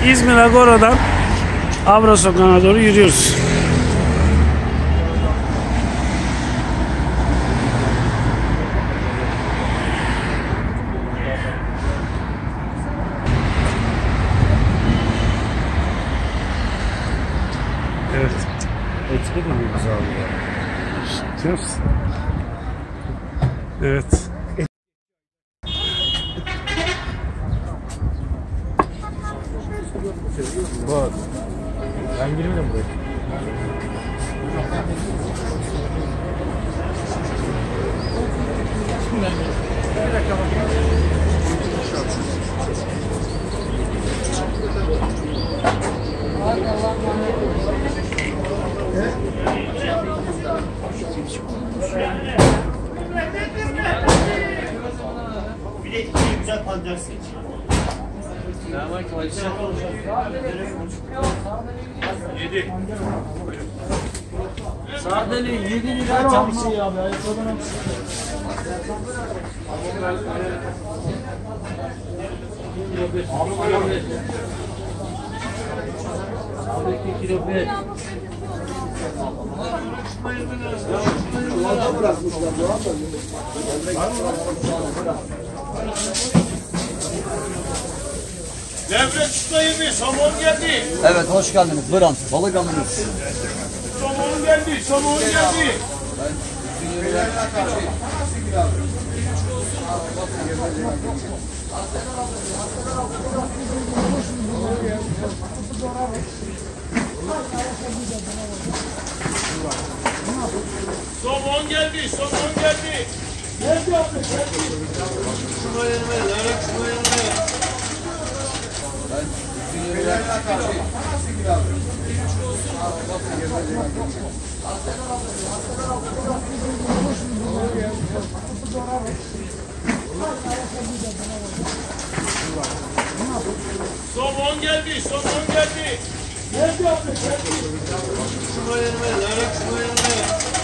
İzmir Agora'dan Avra Sokağı'na doğru yürüyoruz. Evet. Etiket mi bu abi ya? İşitiyor musun? Evet. Var. Ben girmedim buraya. Bir de güzel pancar seç. Yedi. Sadeli 7 lira tam bir şey abi. Abi kilo 5. Levrek çıtayı bir, somon geldi. Evet, hoş geldiniz. Buyurun, balık alınız. Somon geldi, somon geldi. Somon geldi, somon geldi. Geldi abi, geldi. Şuna yerime, levrek şuna yerime. Somon geldi, somon geldi. Geldi abi, geldi. Şuna yerime, levrek şuna yerime.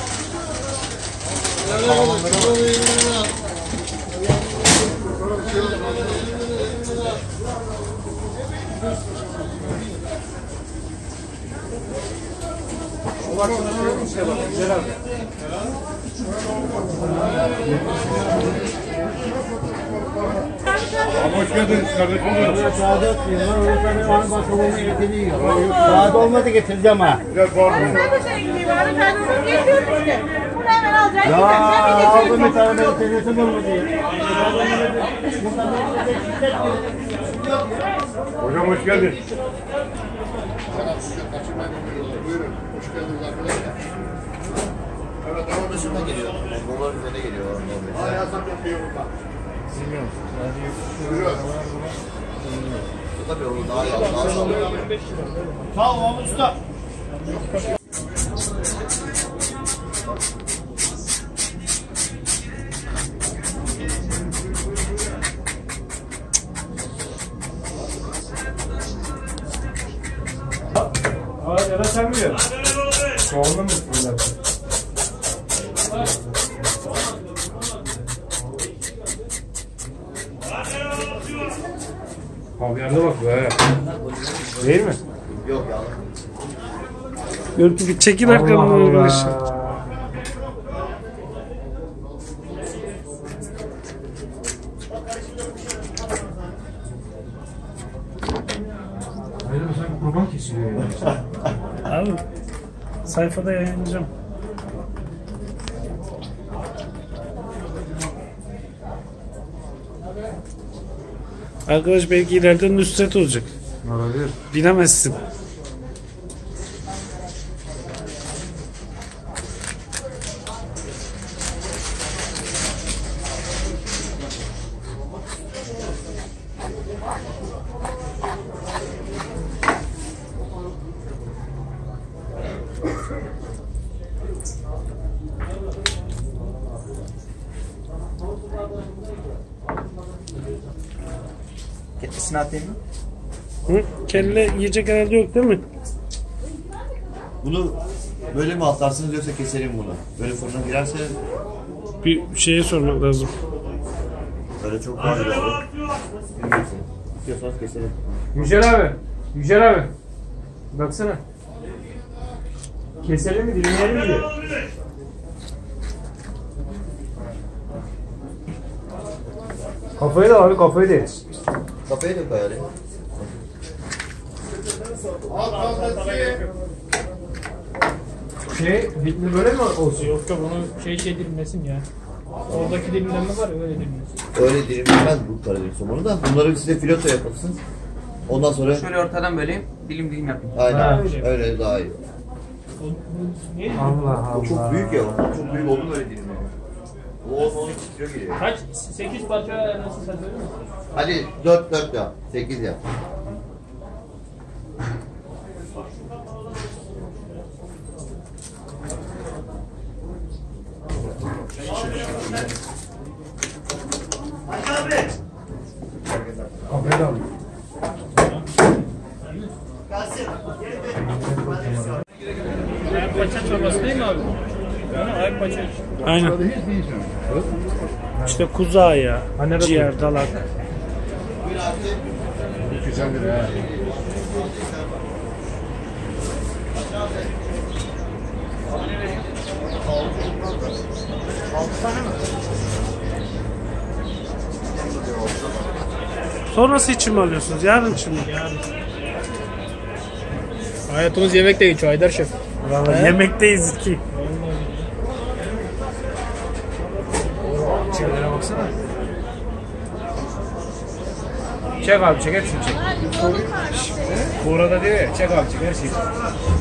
Levrek şuna yerime. Hoş geldiniz kardeşim. Saadet onun bakımını getiriyor. Saat olmadı getireceğim ha. Biraz var mı? Ben de şey gideyim abi. Sen onu getiriyorsun işte. Bunu hemen alacaksın. Ya aldım bir tane benim telefon olmadı ya. Hocam hoş geldin. Buyurun, hoş geldiniz arkadaşlar. Evet, ama dışında geliyor. Bunlar üzerine geliyor. Aa, yasak yapıyor burada. Bilmiyorum. Buyurun. Tabii onu daha iyi, daha sağlam. Sağ ol Mahmut Usta. Aa, ya da sen mi yiyorsun? Soğanlı mı bunlar? Havyarda bak be. Değil mi? Yok ya. Görüntü bir çekin arkamdan arkadaşlar. Hayır mı sen kurban kesiliyor ya. Abi sayfada yayınlayacağım. Arkadaş belki ileride Nusret olacak. Olabilir. Bilemezsin. Ketlisini atayım mı? Hı? Kelle yiyecek herhalde yok değil mi? Bunu böyle mi atlarsınız yoksa keselim bunu? Böyle fırına girerse Bir şeye sormak lazım. böyle çok var ya. İstiyorsanız keselim. Yücel abi. Yücel abi. Baksana. Keselim mi, dilimleyelim mi diye. Kafayı da abi, kafayı da et. Kafayı da koyalım. Bitli böyle mi olsun? Yok yok onu şey dilimlesin ya. Oradaki dilimlenme var ya öyle dilimlesin. Öyle dilimlenmez bu Karadeniz somonu da. Bunları size fileto yapılsın. Ondan sonra Şöyle ortadan böleyim, dilim dilim yapayım. aynen Ha. öyle daha iyi. Allah Allah. O çok büyük ya. Çok büyük oldu böyle dilimler. O 12 kilo geliyor. Kaç? 8 parça nasıl sen söylüyor musun? Hadi 4 yap. 8 yap. Kafayı da alayım. Ayak paça çorbası değil mi abi? Yani ayak paça. Aynen. İşte kuzu ayağı, Anne de ciğer, dalak. Güzeldir ha. Sonrası için mi alıyorsunuz? Yarın için mi? Hayatımız yemekle geçiyor Haydar Şef. Vallahi yemekteyiz ki. Çevrelere baksana. Çek abi, çek hepsini çek. Bu arada diyor ya, çek abi, çek her şeyi.